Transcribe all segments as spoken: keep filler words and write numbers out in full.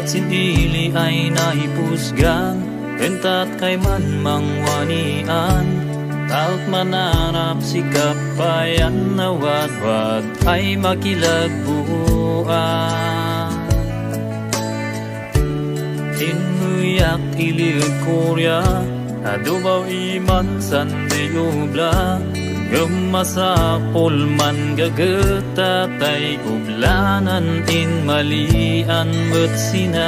Kat sindili ay nahipusgan, kentat kay man mangwanian. Taot manarap si kapayan na wadwad ay makilagbuan. Inuyak ilir Korea, adubaw iman sandeyubla. Gemasapol man gageta tay ublanan in malian bersina.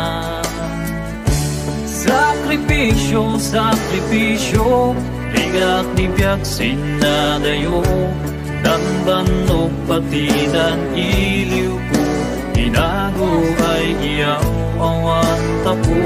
Sakripisyo, sakripisyo, rigak di biyak sinadayo. Dan banok pati dan iliw ko, inago ay iyaw awan tapo.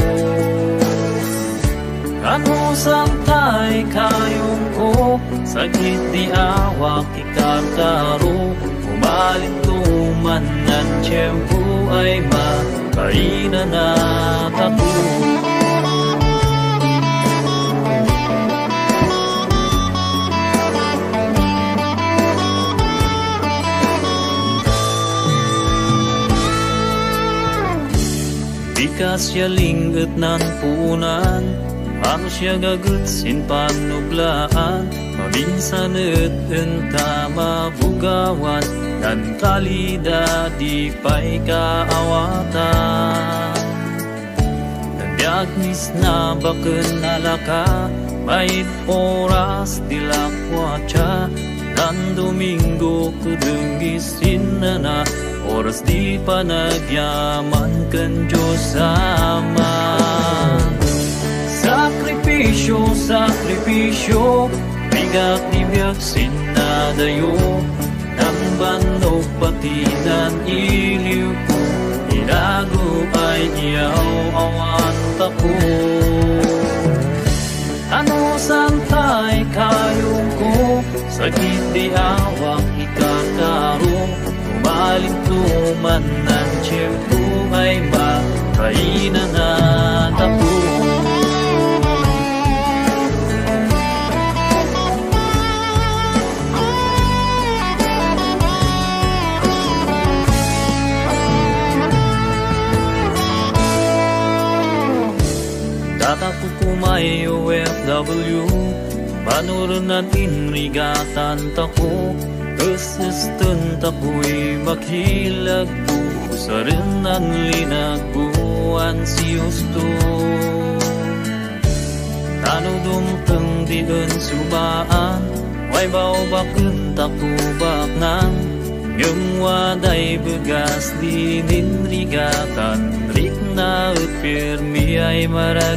Ano santay kayong ko, sakit di awak ikakaro. Umalintuman ng tiyempo ay makainan na tapo. Di kasya linggot ng punan, ang siya gagutsin panublaan. Maminsan at enta mabugawan, dan kalida di pa'y kaawatan. Nagbiagnis na bakın alaka, may oras dilakwatsa. Dan Domingo kudungisin na na, oras di pa nagyaman kan Diyos sama. Sakripisyo, sakripisyo, rigak di biyak sinadayo. Nang banok pati ng iliw ko, inago ay iyaw awan tapo. Ano santay kayong ko, sakit di awak ikakaro. Umalintuman ng tiyempo ay makainan na tapo. Tatapo kumay O F W, panurunan inrigatan tako. Assistant ako'y makilagpo, sa rin ang linagbuan si Justo. Tano dumtang di dun subaan, way bao bakun takubak nang. Yung waday begas di ninrigatan, rik na at pirmi ay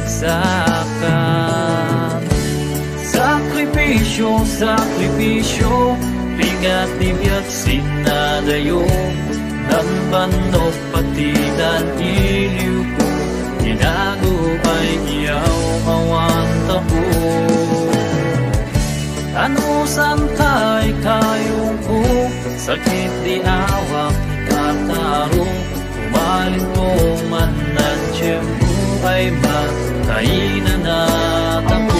maragsakan. Sakripisyo, sakripisyo, rigat di biyak sinadayo. Dan banok pati dan iliw ko, inago ay iyaw awan tapo. Ano santay kayong ko, sakit di awak ikakaro. Umalintuman ng tiyempo ay makainan na tapo.